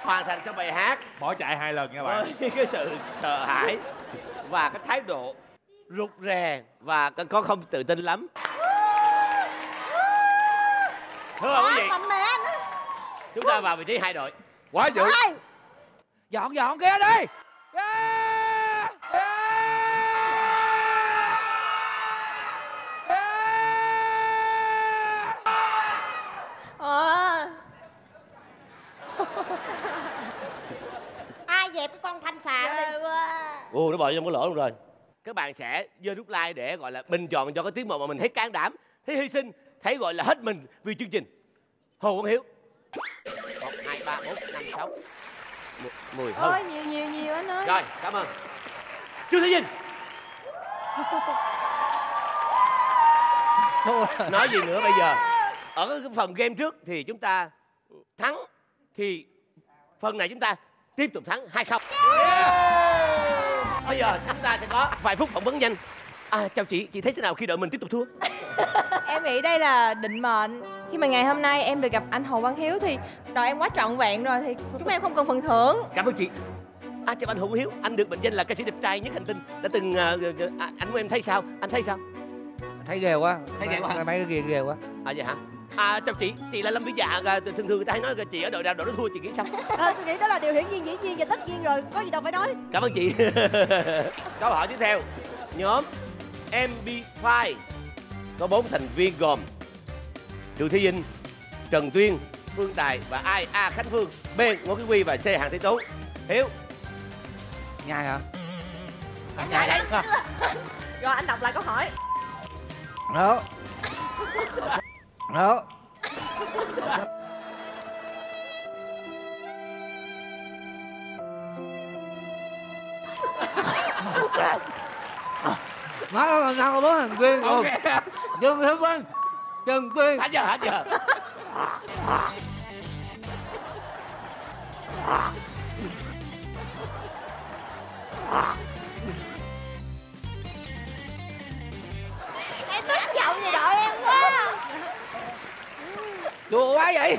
hoàn thành cho bài hát Bỏ chạy 2 lần nha bạn. với cái sự sợ hãi và cái thái độ rụt rè và có không tự tin lắm. Thưa quý vị, mạnh mẽ nữa. chúng ta vào vị trí hai đội. Quá dữ. Dọn dọn kia đi. Ai dẹp cái con thanh xà đi. Ồ, nó bỏ trong cái lỗ luôn rồi. Các bạn sẽ giơ nút like để gọi là bình chọn cho cái tiết mục mà mình thấy can đảm, thấy hy sinh, thấy gọi là hết mình vì chương trình. Hồ Quang Hiếu. 1, 2, 3, 4, 5, 6 10 hơn. Ôi nhiều anh ơi. Rồi, cảm ơn. Chu Thị Vinh. Nói gì nữa bây giờ? Ở cái phần game trước thì chúng ta thắng, thì phần này chúng ta tiếp tục thắng 2-0. Bây giờ chúng ta sẽ có vài phút phỏng vấn nhanh. Chào chị thấy thế nào khi đội mình tiếp tục thua? Em nghĩ đây là định mệnh. Khi mà ngày hôm nay em được gặp anh Hồ Quang Hiếu thì đội em quá trọn vẹn rồi, thì chúng em không cần phần thưởng. Cảm ơn chị. Chào anh Hồ Quang Hiếu, anh được mệnh danh là ca sĩ đẹp trai nhất hành tinh. Đã từng anh của em thấy sao? Anh thấy sao? Thấy ghê quá. Thấy ghê quá hả? Mấy cái ghê quá. Vậy hả? Chào chị là Lâm Vĩ Dạ. Thường người ta hay nói chị ở đội nào đội đó thua, chị nghĩ sao? Tôi nghĩ đó là điều hiển nhiên, dĩ nhiên và tất nhiên rồi, có gì đâu phải nói. Cảm ơn chị. Câu hỏi tiếp theo. Nhóm MB5 có 4 thành viên gồm Chu Thị Vinh, Trần Tuyên, Phương Tài và ai? A. Khánh Phương, B. Ngô Kiến Huy và C. Hàn Thế Tố. Hiếu. Nhai hả? Nhai đấy. Rồi anh đọc lại câu hỏi. Đó. Đó. Nói là nào có 4 thành viên rồi. Trần Tuyên. Trần Tuyên. Hết giờ. Em tức giọng về đội em quá. Chua quá vậy.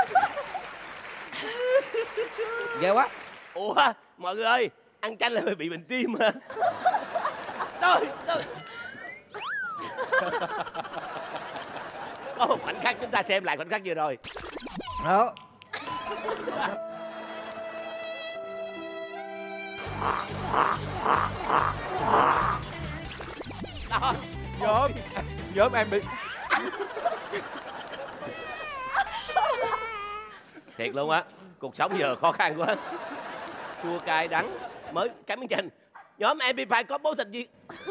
Ghê quá. Ủa, mọi người ơi, ăn chanh là bị bệnh tim hả? Tôi. Có một khoảnh khắc chúng ta xem lại khoảnh khắc vừa rồi. Đó. Đó. Nhóm em bị Thiệt luôn á, cuộc sống giờ khó khăn quá. Chua cay đắng mới cái miếng chanh. Nhóm MP5 có 4 thành viên.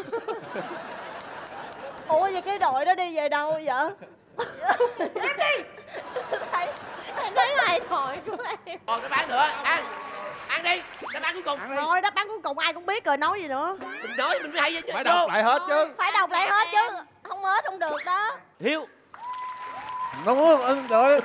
Ủa vậy cái đội đó đi về đâu vậy? Em đi. Em thấy hài thoại của em. Còn đáp án nữa, ăn đi, đáp án cuối cùng. Rồi đáp án cuối cùng ai cũng biết rồi, nói gì nữa. Mình nói mình mới hay chứ. phải đọc lại hết chứ. Phải đọc lại hết chứ. Không hết không được đó. Hiếu. Không muốn đội.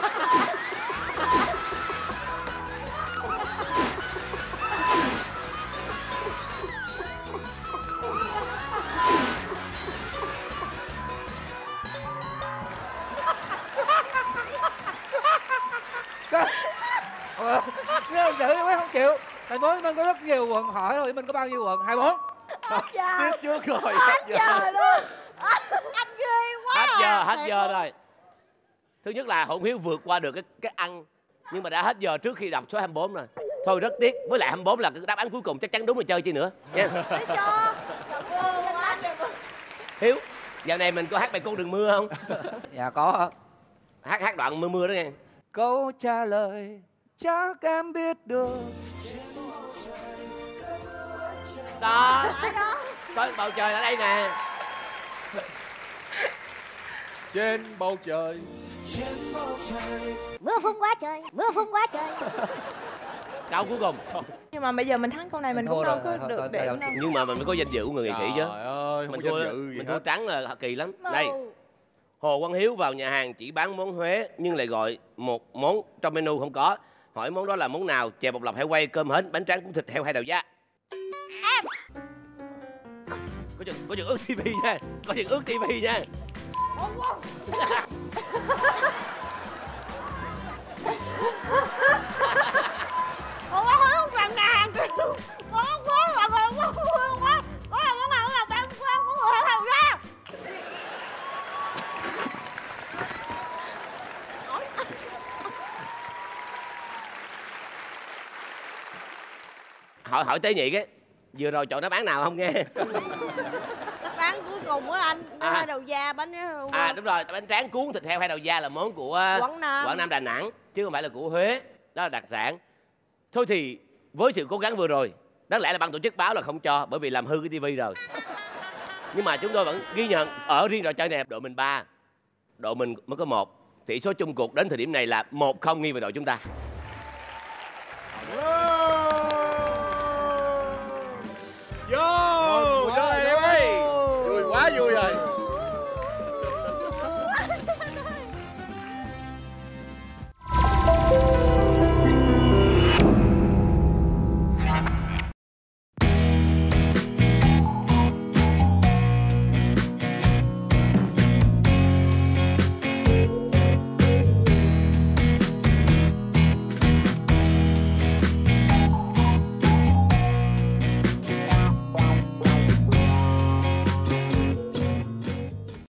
Nếu không chịu mấy không chịu. Tại bố mình có rất nhiều quần, hỏi thôi mình có bao nhiêu quần? 24. Dạ. Tiếp trước rồi. Hết giờ luôn. Anh ghê quá. Hết giờ rồi. Thứ nhất là Hồn Hiếu vượt qua được cái ăn, nhưng mà đã hết giờ trước khi đọc số 24 rồi. Thôi rất tiếc. Với lại 24 là cái đáp án cuối cùng, chắc chắn đúng rồi, chơi chi nữa nha. Thấy chưa? Hiếu, dạo này mình có hát bài Con Đừng Mưa không? Dạ có. Hát đoạn mưa mưa đó nghe. Câu trả lời chắc em biết được. Đó. Có bầu trời ở đây nè. Trên bầu trời. Mưa phun quá trời, mưa phun quá trời. Câu cuối cùng. Nhưng mà bây giờ mình thắng câu này mình cũng đâu có được điểm đâu. Nhưng mà mình mới có danh dự của người nghệ sĩ chứ. Trời ơi, không Mình có thua, danh dự gì mình hết. thua trắng là kỳ lắm. Đây, Hồ Quang Hiếu vào nhà hàng chỉ bán món Huế nhưng lại gọi một món trong menu không có. Hỏi món đó là món nào? Chè bột lọc heo quay, cơm hến, bánh tráng cuốn thịt heo hai đầu da. Em. Có chừng ướt tivi nha. Có chừng ướt tivi nha. hỏi tế nhị cái vừa rồi chọn đáp án nào không nghe? Đáp án cuối cùng á anh, bánh đầu da, bánh đúng rồi, bánh tráng cuốn thịt heo hai đầu da là món của Quảng Nam Đà Nẵng chứ không phải là của Huế, đó là đặc sản. Thôi thì với sự cố gắng vừa rồi, đáng lẽ là ban tổ chức báo là không cho bởi vì làm hư cái tivi rồi. Nhưng mà chúng tôi vẫn ghi nhận ở riêng trò chơi này đội mình 3, đội mình mới có 1. Tỷ số chung cuộc đến thời điểm này là 1-0 nghiêng về đội chúng ta.